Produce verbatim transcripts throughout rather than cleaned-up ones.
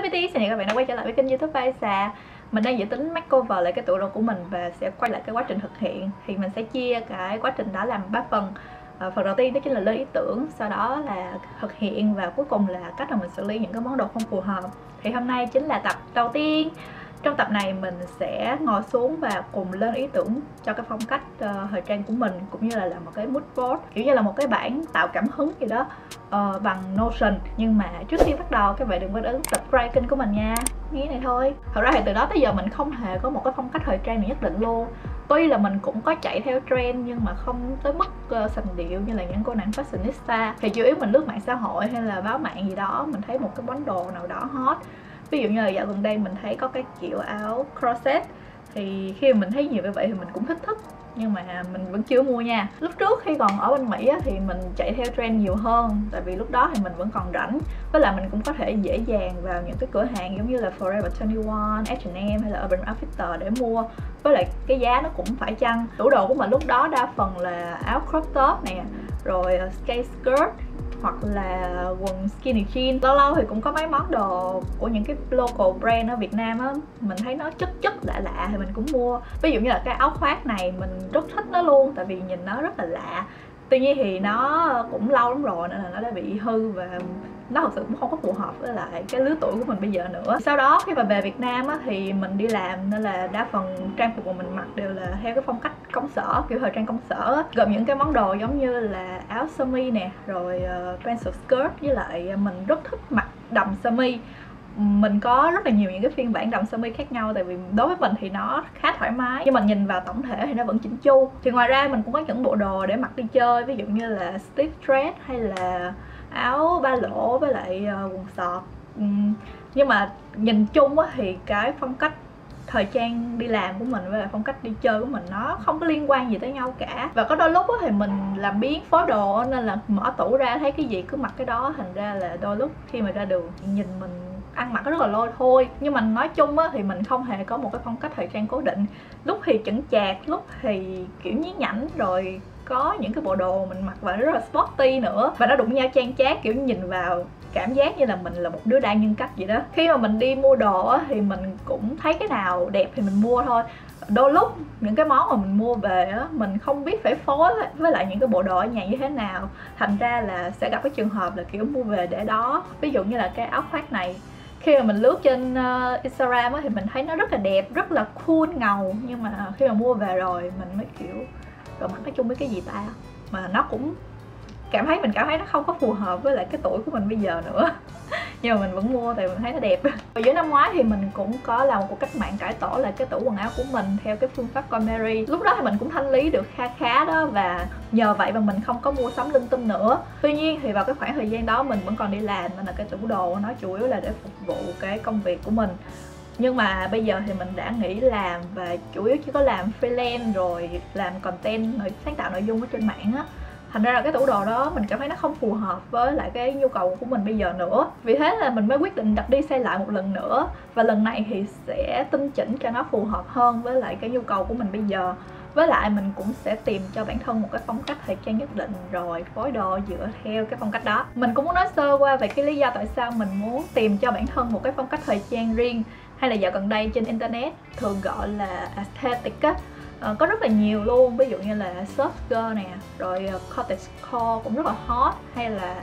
bê tê, xin chào các bạn đã quay trở lại với kênh YouTube Vai Xà. Mình đang dự tính makeover lại cái tủ đồ của mình và sẽ quay lại cái quá trình thực hiện. Thì mình sẽ chia cái quá trình đó làm ba phần. à, Phần đầu tiên đó chính là lên ý tưởng, sau đó là thực hiện và cuối cùng là cách mà mình xử lý những cái món đồ không phù hợp. Thì hôm nay chính là tập đầu tiên. Trong tập này mình sẽ ngồi xuống và cùng lên ý tưởng cho cái phong cách uh, thời trang của mình, cũng như là làm một cái mood board, kiểu như là một cái bảng tạo cảm hứng gì đó uh, bằng Notion. Nhưng mà trước khi bắt đầu các bạn đừng quên ấn subscribe kênh của mình nha. Nghĩ này thôi. Thật ra thì từ đó tới giờ mình không hề có một cái phong cách thời trang nào nhất định luôn. Tuy là mình cũng có chạy theo trend nhưng mà không tới mức uh, sành điệu như là những cô nàng fashionista. Thì chủ yếu mình lướt mạng xã hội hay là báo mạng gì đó, mình thấy một cái món đồ nào đó hot. Ví dụ như là dạo gần đây mình thấy có cái kiểu áo crochet, thì khi mà mình thấy nhiều như vậy thì mình cũng thích thích nhưng mà mình vẫn chưa mua nha. Lúc trước khi còn ở bên Mỹ á, thì mình chạy theo trend nhiều hơn, tại vì lúc đó thì mình vẫn còn rảnh, với lại mình cũng có thể dễ dàng vào những cái cửa hàng giống như là Forever hai mươi mốt, H and M hay là Urban Outfitters để mua, với lại cái giá nó cũng phải chăng. Tủ đồ của mình lúc đó đa phần là áo crop top nè, rồi skate skirt hoặc là quần skinny jean. Lâu lâu thì cũng có mấy món đồ của những cái local brand ở Việt Nam á, mình thấy nó chất chất lạ lạ thì mình cũng mua. Ví dụ như là cái áo khoác này mình rất thích nó luôn, tại vì nhìn nó rất là lạ. Tuy nhiên thì nó cũng lâu lắm rồi nên là nó đã bị hư và nó thật sự cũng không có phù hợp với lại cái lứa tuổi của mình bây giờ nữa. Sau đó khi mà về Việt Nam á, thì mình đi làm nên là đa phần trang phục của mình mặc đều là theo cái phong cách công sở, kiểu thời trang công sở á, gồm những cái món đồ giống như là áo sơ mi nè, rồi uh, pencil skirt, với lại mình rất thích mặc đầm sơ mi. Mình có rất là nhiều những cái phiên bản đầm sơ mi khác nhau, tại vì đối với mình thì nó khá thoải mái, nhưng mà nhìn vào tổng thể thì nó vẫn chỉnh chu. Thì ngoài ra mình cũng có những bộ đồ để mặc đi chơi, ví dụ như là slip dress hay là áo ba lỗ với lại uh, quần sọt. uhm, Nhưng mà nhìn chung á, thì cái phong cách thời trang đi làm của mình với lại phong cách đi chơi của mình nó không có liên quan gì tới nhau cả. Và có đôi lúc á, thì mình làm biến phối đồ nên là mở tủ ra thấy cái gì cứ mặc cái đó, thành ra là đôi lúc khi mà ra đường nhìn mình ăn mặc rất là lôi thôi. Nhưng mà nói chung á, thì mình không hề có một cái phong cách thời trang cố định. Lúc thì chững chạc, lúc thì kiểu nhí nhảnh, rồi có những cái bộ đồ mình mặc và rất là sporty nữa, và nó đụng nhau chan chát, kiểu nhìn vào cảm giác như là mình là một đứa đa nhân cách vậy đó. Khi mà mình đi mua đồ á, thì mình cũng thấy cái nào đẹp thì mình mua thôi. Đôi lúc những cái món mà mình mua về á, mình không biết phải phối với lại những cái bộ đồ ở nhà như thế nào, thành ra là sẽ gặp cái trường hợp là kiểu mua về để đó. Ví dụ như là cái áo khoác này, khi mà mình lướt trên uh, Instagram á, thì mình thấy nó rất là đẹp, rất là cool ngầu, nhưng mà khi mà mua về rồi mình mới kiểu rồi mặc nói chung với cái gì ta, mà nó cũng cảm thấy mình cảm thấy nó không có phù hợp với lại cái tuổi của mình bây giờ nữa. Nhưng mà mình vẫn mua tại mình thấy nó đẹp. Và giữa năm ngoái thì mình cũng có làm một cuộc cách mạng cải tổ lại cái tủ quần áo của mình theo cái phương pháp Conmery. Lúc đó thì mình cũng thanh lý được kha khá đó, và nhờ vậy mà mình không có mua sắm linh tinh nữa. Tuy nhiên thì vào cái khoảng thời gian đó mình vẫn còn đi làm, nên là cái tủ đồ nó chủ yếu là để phục vụ cái công việc của mình. Nhưng mà bây giờ thì mình đã nghỉ làm và chủ yếu chỉ có làm freelance rồi làm content, sáng tạo nội dung ở trên mạng á. Thành ra là cái tủ đồ đó mình cảm thấy nó không phù hợp với lại cái nhu cầu của mình bây giờ nữa. Vì thế là mình mới quyết định đặt đi xây lại một lần nữa. Và lần này thì sẽ tinh chỉnh cho nó phù hợp hơn với lại cái nhu cầu của mình bây giờ. Với lại mình cũng sẽ tìm cho bản thân một cái phong cách thời trang nhất định, rồi phối đồ dựa theo cái phong cách đó. Mình cũng muốn nói sơ qua về cái lý do tại sao mình muốn tìm cho bản thân một cái phong cách thời trang riêng, hay là dạo gần đây trên internet thường gọi là aesthetic á. Uh, có rất là nhiều luôn, ví dụ như là soft girl nè, rồi uh, cottagecore cũng rất là hot, hay là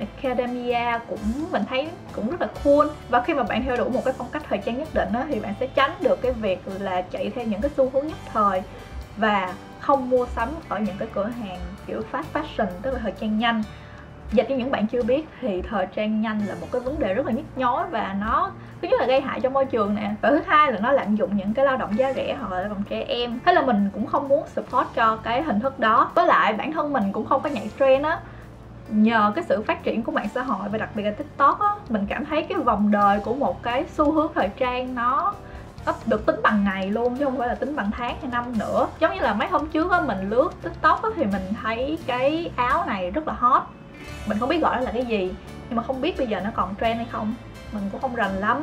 academia cũng mình thấy cũng rất là cool. Và khi mà bạn theo đuổi một cái phong cách thời trang nhất định á, thì bạn sẽ tránh được cái việc là chạy theo những cái xu hướng nhất thời và không mua sắm ở những cái cửa hàng kiểu fast fashion, tức là thời trang nhanh. Dành cho những bạn chưa biết thì thời trang nhanh là một cái vấn đề rất là nhức nhối, và nó thứ nhất là gây hại cho môi trường nè, và thứ hai là nó lạm dụng những cái lao động giá rẻ hoặc là lao động trẻ em. Thế là mình cũng không muốn support cho cái hình thức đó. Với lại bản thân mình cũng không có nhảy trend á. Nhờ cái sự phát triển của mạng xã hội và đặc biệt là TikTok á, mình cảm thấy cái vòng đời của một cái xu hướng thời trang nó nó được tính bằng ngày luôn, chứ không phải là tính bằng tháng hay năm nữa. Giống như là mấy hôm trước á, mình lướt TikTok á, thì mình thấy cái áo này rất là hot. Mình không biết gọi nó là cái gì, nhưng mà không biết bây giờ nó còn trend hay không, mình cũng không rành lắm.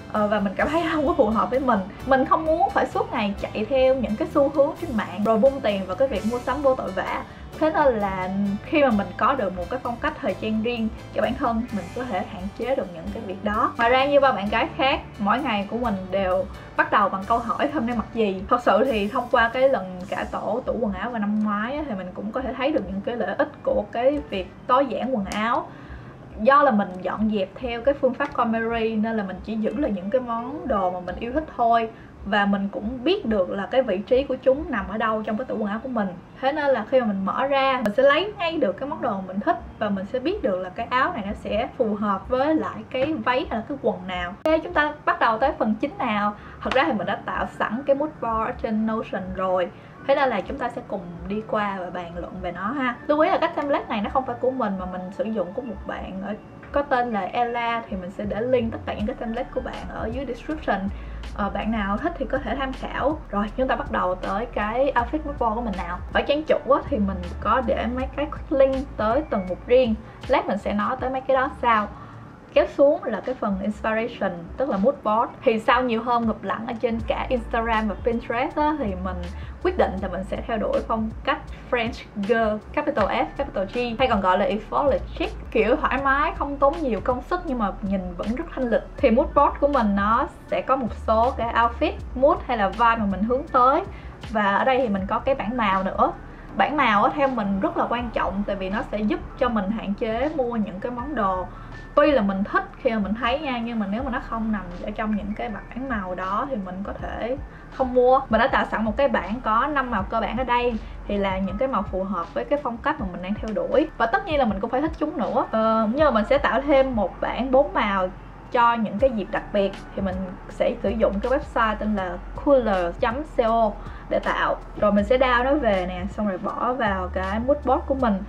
ờ, và mình cảm thấy không có phù hợp với mình. Mình không muốn phải suốt ngày chạy theo những cái xu hướng trên mạng rồi vung tiền vào cái việc mua sắm vô tội vạ. Thế nên là khi mà mình có được một cái phong cách thời trang riêng cho bản thân, mình có thể hạn chế được những cái việc đó. Ngoài ra như ba bạn gái khác, mỗi ngày của mình đều bắt đầu bằng câu hỏi hôm nay mặc gì. Thật sự thì thông qua cái lần cải tổ tủ quần áo vào năm ngoái thì mình cũng có thể thấy được những cái lợi ích của cái việc tối giản quần áo. Do là mình dọn dẹp theo cái phương pháp KonMari nên là mình chỉ giữ lại những cái món đồ mà mình yêu thích thôi. Và mình cũng biết được là cái vị trí của chúng nằm ở đâu trong cái tủ quần áo của mình. Thế nên là khi mà mình mở ra, mình sẽ lấy ngay được cái món đồ mà mình thích. Và mình sẽ biết được là cái áo này nó sẽ phù hợp với lại cái váy hay là cái quần nào. Ok, chúng ta bắt đầu tới phần chính nào. Thật ra thì mình đã tạo sẵn cái mood board ở trên Notion rồi. Thế nên là chúng ta sẽ cùng đi qua và bàn luận về nó ha. Lưu ý là cái template này nó không phải của mình mà mình sử dụng của một bạn ở có tên là Ella, thì mình sẽ để link tất cả những cái template của bạn ở dưới description. Ờ, bạn nào thích thì có thể tham khảo. Rồi chúng ta bắt đầu tới cái outfit mood board của mình nào. Ở trang chủ á, thì mình có để mấy cái link tới từng mục riêng. Lát mình sẽ nói tới mấy cái đó sau. Kéo xuống là cái phần inspiration, tức là mood board. Thì sau nhiều hôm ngụp lặn ở trên cả Instagram và Pinterest á, thì mình quyết định là mình sẽ theo đuổi phong cách French girl, capital F, capital G, hay còn gọi là effortless chic, kiểu thoải mái, không tốn nhiều công sức nhưng mà nhìn vẫn rất thanh lịch. Thì mood board của mình nó sẽ có một số cái outfit, mood hay là vibe mà mình hướng tới. Và ở đây thì mình có cái bảng màu nữa. Bảng màu á, theo mình rất là quan trọng, tại vì nó sẽ giúp cho mình hạn chế mua những cái món đồ tuy là mình thích khi mà mình thấy nha, nhưng mà nếu mà nó không nằm ở trong những cái bảng màu đó thì mình có thể không mua. Mình đã tạo sẵn một cái bảng có năm màu cơ bản ở đây, thì là những cái màu phù hợp với cái phong cách mà mình đang theo đuổi. Và tất nhiên là mình cũng phải thích chúng nữa. ờ, Nhưng mà mình sẽ tạo thêm một bảng bốn màu cho những cái dịp đặc biệt, thì mình sẽ sử dụng cái website tên là cooler chấm co để tạo. Rồi mình sẽ download nó về nè, xong rồi bỏ vào cái mood board của mình.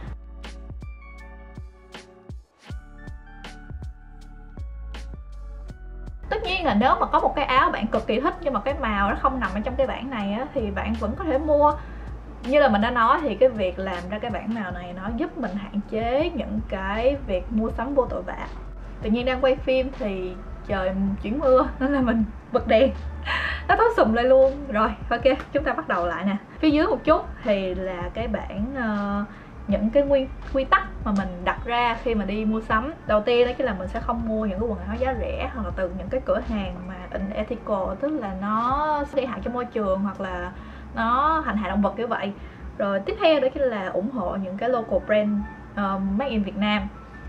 Tất nhiên là nếu mà có một cái áo bạn cực kỳ thích nhưng mà cái màu nó không nằm ở trong cái bảng này á, thì bạn vẫn có thể mua. Như là mình đã nói thì cái việc làm ra cái bảng màu này nó giúp mình hạn chế những cái việc mua sắm vô tội vạ. Tự nhiên đang quay phim thì trời chuyển mưa nên là mình bật đèn nó tối sùm lại luôn. Rồi ok, chúng ta bắt đầu lại nè. Phía dưới một chút thì là cái bảng uh, những cái nguyên quy tắc mà mình đặt ra khi mà đi mua sắm. Đầu tiên đó chính là mình sẽ không mua những cái quần áo giá rẻ hoặc là từ những cái cửa hàng mà unethical, tức là nó gây hại cho môi trường hoặc là nó hành hạ động vật kiểu vậy. Rồi tiếp theo đó chính là ủng hộ những cái local brand uh, made in Việt Nam.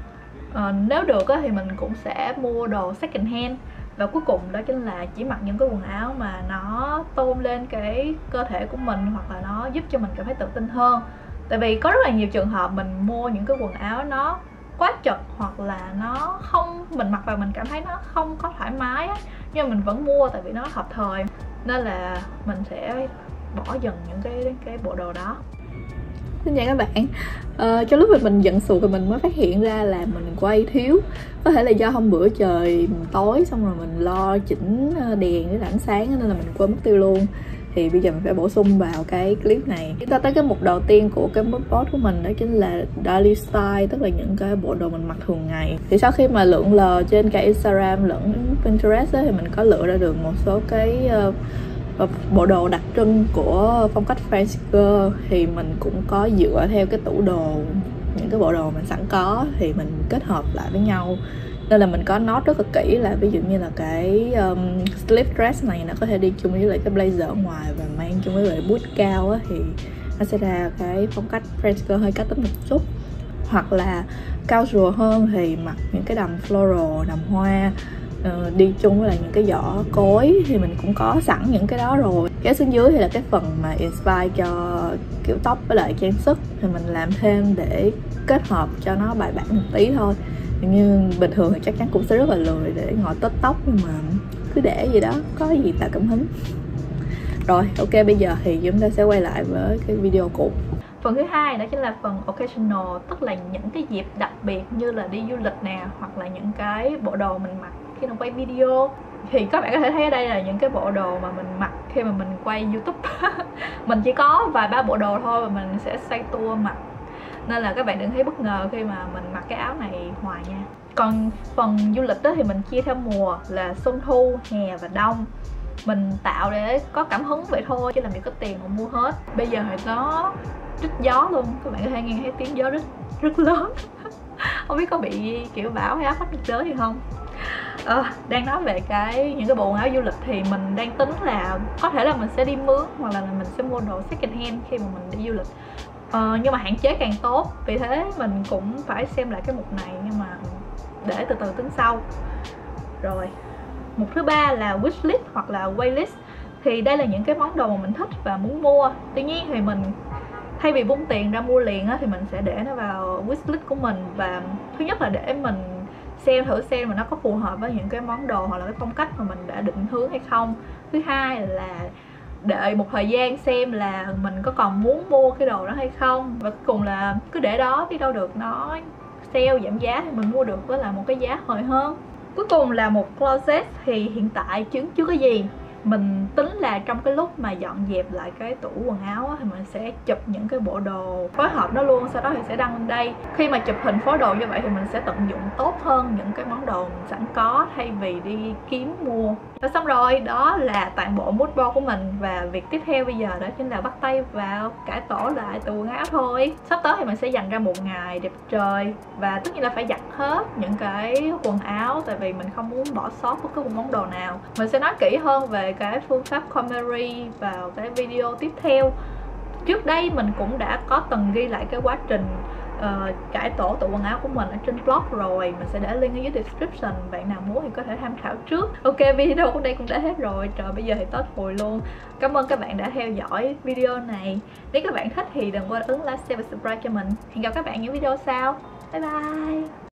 Uh, nếu được á, thì mình cũng sẽ mua đồ second hand. Và cuối cùng đó chính là chỉ mặc những cái quần áo mà nó tôn lên cái cơ thể của mình, hoặc là nó giúp cho mình cảm thấy tự tin hơn. Tại vì có rất là nhiều trường hợp mình mua những cái quần áo nó quá chật, hoặc là nó không, mình mặc vào mình cảm thấy nó không có thoải mái á, nhưng mà mình vẫn mua tại vì nó hợp thời, nên là mình sẽ bỏ dần những cái cái bộ đồ đó. Xin chào các bạn. Ờ, trong lúc mà mình giận sụt thì mình mới phát hiện ra là mình quay thiếu. Có thể là do hôm bữa trời tối xong rồi mình lo chỉnh đèn với ánh sáng nên là mình quên mất tiêu luôn. Thì bây giờ mình phải bổ sung vào cái clip này. Chúng ta tới cái mục đầu tiên của cái mood board của mình, đó chính là daily style, tức là những cái bộ đồ mình mặc thường ngày. Thì sau khi mà lượn lờ trên cả Instagram lẫn Pinterest ấy, thì mình có lựa ra được một số cái uh, bộ đồ đặc trưng của phong cách French girl. Thì mình cũng có dựa theo cái tủ đồ, những cái bộ đồ mình sẵn có thì mình kết hợp lại với nhau. Nên là mình có note rất là kỹ là ví dụ như là cái um, slip dress này nó có thể đi chung với lại cái blazer ở ngoài và mang chung với lại boot cao á, thì nó sẽ ra cái phong cách French girl hơi cá tính một chút. Hoặc là casual hơn thì mặc những cái đầm floral, đầm hoa, uh, đi chung với lại những cái giỏ cối, thì mình cũng có sẵn những cái đó rồi. Cái xuống dưới thì là cái phần mà inspire cho kiểu tóc với lại trang sức, thì mình làm thêm để kết hợp cho nó bài bản một tí thôi. Như bình thường thì chắc chắn cũng sẽ rất là lười để ngồi tết tóc, nhưng mà cứ để gì đó, có gì tạo cảm hứng. Rồi ok, bây giờ thì chúng ta sẽ quay lại với cái video cũ. Phần thứ hai đó chính là phần occasional, tức là những cái dịp đặc biệt như là đi du lịch nè, hoặc là những cái bộ đồ mình mặc khi mà quay video. Thì các bạn có thể thấy ở đây là những cái bộ đồ mà mình mặc khi mà mình quay YouTube. Mình chỉ có vài ba bộ đồ thôi và mình sẽ xoay tour mặc, nên là các bạn đừng thấy bất ngờ khi mà mình mặc cái áo này hoài nha. Còn phần du lịch đó thì mình chia theo mùa là xuân thu, hè và đông. Mình tạo để có cảm hứng vậy thôi, chứ làm gì có tiền mà mua hết. Bây giờ thì có rít gió luôn, các bạn có thể nghe thấy tiếng gió rất rất lớn. Không biết có bị kiểu bão hay áp thấp nhiệt đới gì không. À, đang nói về cái những cái bộ quần áo du lịch thì mình đang tính là có thể là mình sẽ đi mướn hoặc là mình sẽ mua đồ second hand khi mà mình đi du lịch. Ờ, nhưng mà hạn chế càng tốt, vì thế mình cũng phải xem lại cái mục này, nhưng mà để từ từ tính sau. Rồi, mục thứ ba là wishlist hoặc là waitlist. Thì đây là những cái món đồ mà mình thích và muốn mua. Tuy nhiên thì mình thay vì vung tiền ra mua liền á, thì mình sẽ để nó vào wishlist của mình. Và thứ nhất là để mình xem thử xem mà nó có phù hợp với những cái món đồ hoặc là cái phong cách mà mình đã định hướng hay không. Thứ hai là đợi một thời gian xem là mình có còn muốn mua cái đồ đó hay không. Và cuối cùng là cứ để đó, biết đâu được nó sale giảm giá thì mình mua được với lại một cái giá hời hơn. Cuối cùng là một closet. Thì hiện tại chứ chưa có gì. Mình tính là trong cái lúc mà dọn dẹp lại cái tủ quần áo á, thì mình sẽ chụp những cái bộ đồ phối hợp nó luôn, sau đó thì sẽ đăng lên đây. Khi mà chụp hình phối đồ như vậy thì mình sẽ tận dụng tốt hơn những cái món đồ mình sẵn có thay vì đi kiếm mua. Và xong rồi, đó là toàn bộ mood board của mình. Và việc tiếp theo bây giờ đó chính là bắt tay vào cải tổ lại tủ quần áo thôi. Sắp tới thì mình sẽ dành ra một ngày đẹp trời, và tất nhiên là phải giặt hết những cái quần áo, tại vì mình không muốn bỏ sót bất cứ một món đồ nào. Mình sẽ nói kỹ hơn về cái phương pháp KonMari vào cái video tiếp theo. Trước đây mình cũng đã có từng ghi lại cái quá trình uh, cải tổ tủ quần áo của mình ở trên blog rồi. Mình sẽ để link ở dưới description, bạn nào muốn thì có thể tham khảo trước. Ok, video của đây cũng đã hết rồi. Trời, bây giờ thì Tết rồi luôn. Cảm ơn các bạn đã theo dõi video này. Nếu các bạn thích thì đừng quên ấn like, share và subscribe cho mình. Hẹn gặp các bạn những video sau. Bye bye.